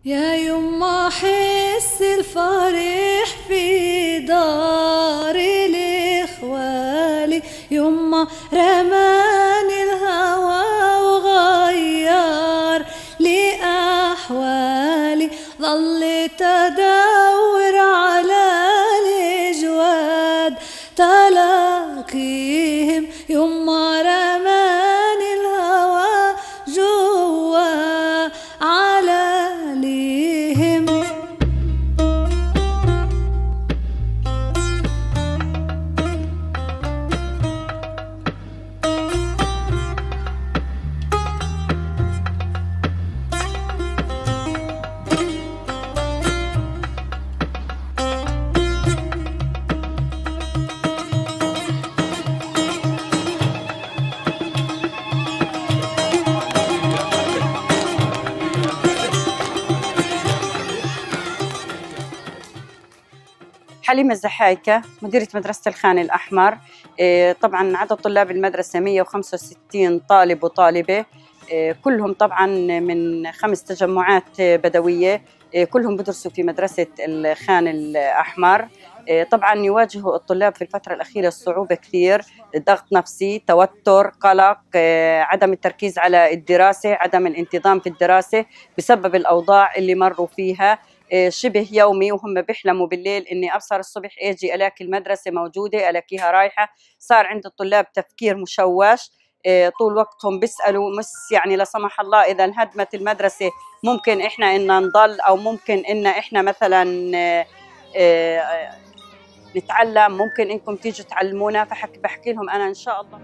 يا يما حس الفرح في دار الإخوالي، يما رماني الهوى وغير لي أحوالي، ظليت أدور على الأجواد تلاقيهم، يما رماني الهوى جوا علاليهم. حليمة الزحايكة، مديرة مدرسة الخان الأحمر. طبعا عدد طلاب المدرسة 165 طالب وطالبة، كلهم طبعا من 5 تجمعات بدوية، كلهم بدرسوا في مدرسة الخان الأحمر. طبعا يواجه الطلاب في الفترة الأخيرة الصعوبة كثير، ضغط نفسي، توتر، قلق، عدم التركيز على الدراسة، عدم الانتظام في الدراسة بسبب الأوضاع اللي مروا فيها. شبه يومي وهم بيحلموا بالليل اني ابصر الصبح اجي الاقي المدرسه موجوده، الاقيها رايحه. صار عند الطلاب تفكير مشوش، طول وقتهم بيسالوا مش يعني لا سمح الله اذا انهدمت المدرسه ممكن احنا ان نضل، او ممكن ان احنا مثلا نتعلم، ممكن انكم تيجوا تعلمونا. بحكي لهم انا ان شاء الله.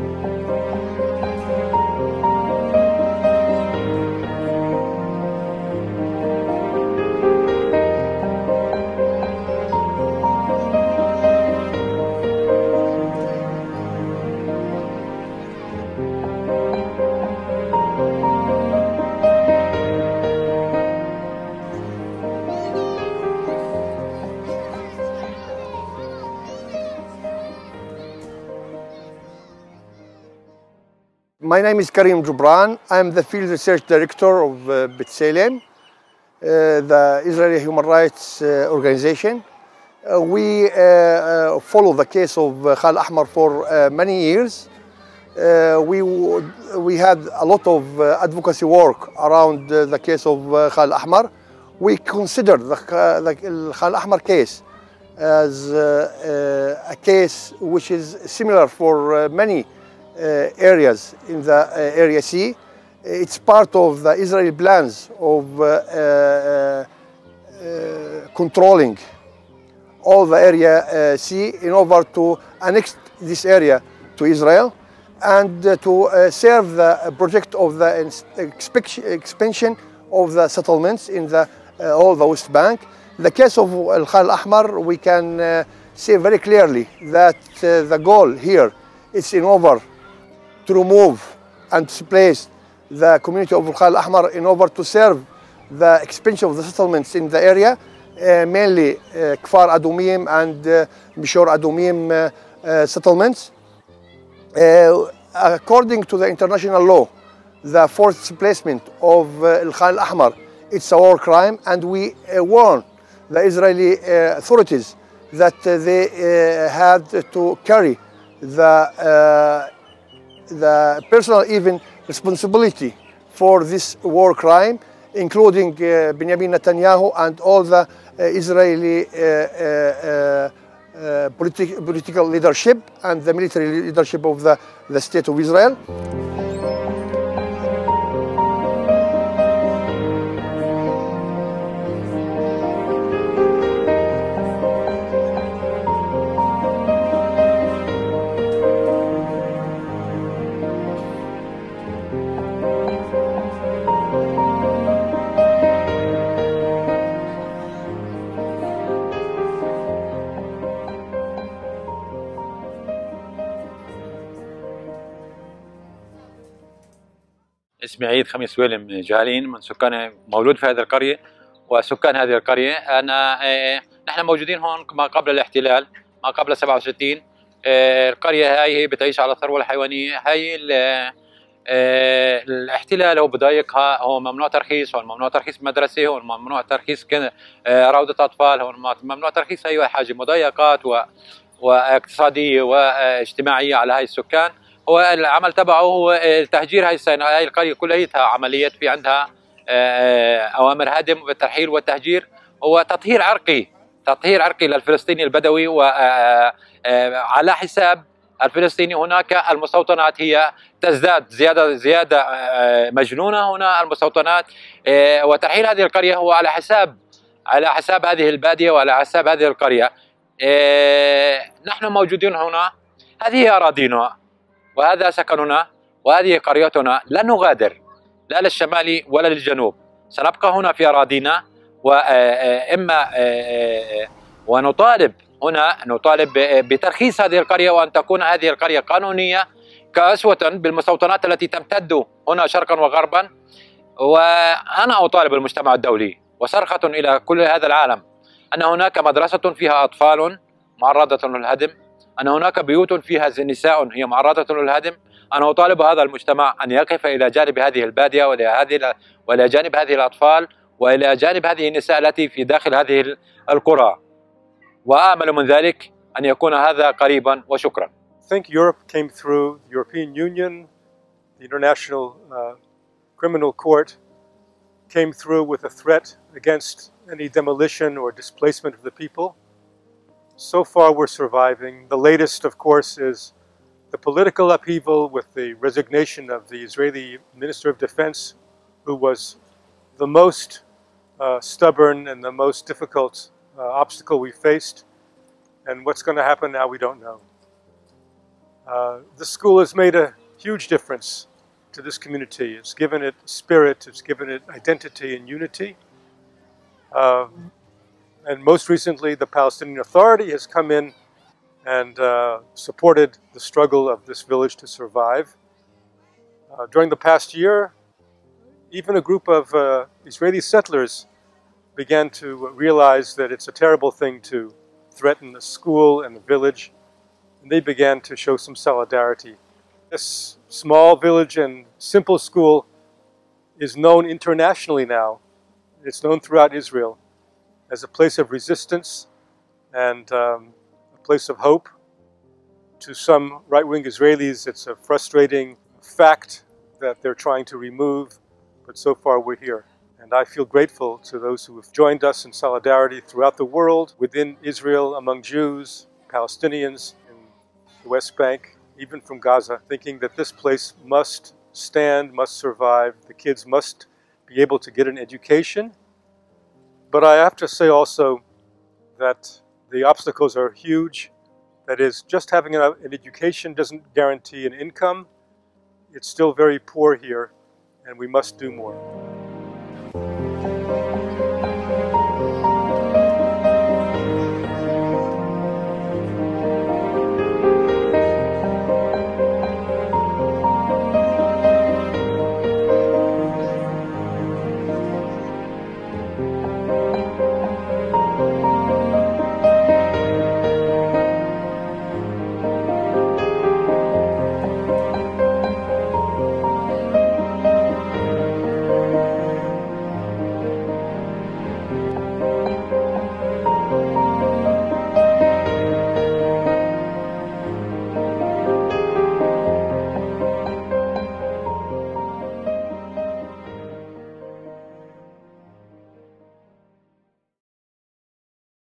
My name is Karim Jubran. I'm the Field Research Director of B'Tselem, the Israeli Human Rights Organization. We follow the case of Khal Ahmar for many years. We had a lot of advocacy work around the case of Khal Ahmar. We consider the Khal Ahmar case as a case which is similar for many areas in the Area C. It's part of the Israeli plans of controlling all the Area C in order to annex this area to Israel and to serve the project of the expansion of the settlements in all the West Bank. The case of Khal Ahmar, we can say very clearly that the goal here is in order to remove and displace the community of Khal Ahmar in order to serve the expansion of the settlements in the area, mainly Kfar Adumim and Mishor Adumim settlements. According to the international law, the forced displacement of Khal Ahmar, it's a war crime, and we warn the Israeli authorities that they had to carry the personal even responsibility for this war crime, including Benjamin Netanyahu and all the Israeli political leadership and the military leadership of the state of Israel. اسمي عيد خميس ويلم جالين، من سكان مولود في هذه القرية وسكان هذه القرية. نحن موجودين هون ما قبل الاحتلال، ما قبل 67. القرية هاي هي بتعيش على الثروة الحيوانية. هاي الاحتلال هو بضايقها، هو ممنوع ترخيص، هو ممنوع ترخيص مدرسة، هو ممنوع ترخيص روضة أطفال، هو ممنوع ترخيص أي حاجة، مضايقات واقتصادية واجتماعية على هاي السكان. هو العمل تبعه هو تهجير هاي القرية كلها عمليات في عندها أوامر هدم والترحيل والتهجير. هو تطهير عرقي للفلسطيني البدوي، وعلى حساب الفلسطيني. هناك المستوطنات هي تزداد زيادة مجنونة هنا المستوطنات، وترحيل هذه القرية هو على حساب هذه البادية وعلى حساب هذه القرية. نحن موجودين هنا، هذه أراضينا وهذا سكننا وهذه قريتنا، لن نغادر لا للشمال ولا للجنوب، سنبقى هنا في أراضينا. وإما ونطالب بترخيص هذه القرية، وأن تكون هذه القرية قانونية كأسوة بالمستوطنات التي تمتد هنا شرقا وغربا. وأنا أطالب المجتمع الدولي وصرخة إلى كل هذا العالم أن هناك مدرسة فيها أطفال معرضة للهدم، أن هناك بيوت فيها نساء هي معرضة للهدم. أنا أطالب هذا المجتمع أن يقف إلى جانب هذه البادية وإلى جانب هذه الأطفال وإلى جانب هذه النساء التي في داخل هذه القرى، وآمل من ذلك أن يكون هذا قريبا. وشكرا. I think Europe came through the European Union, the International Criminal Court came through with a threat against any demolition or displacement of the people. So far we're surviving. The latest, of course, is the political upheaval with the resignation of the Israeli Minister of Defense, who was the most stubborn and the most difficult obstacle we faced. And what's going to happen now, we don't know. The school has made a huge difference to this community. It's given it spirit, it's given it identity and unity. And most recently, the Palestinian Authority has come in and supported the struggle of this village to survive. During the past year, even a group of Israeli settlers began to realize that it's a terrible thing to threaten the school and the village, and they began to show some solidarity. This small village and simple school is known internationally now. It's known throughout Israel as a place of resistance and a place of hope. To some right-wing Israelis, it's a frustrating fact that they're trying to remove, but so far we're here. And I feel grateful to those who have joined us in solidarity throughout the world, within Israel, among Jews, Palestinians, in the West Bank, even from Gaza, thinking that this place must stand, must survive. The kids must be able to get an education. But I have to say also that the obstacles are huge. That is, just having an education doesn't guarantee an income. It's still very poor here, and we must do more.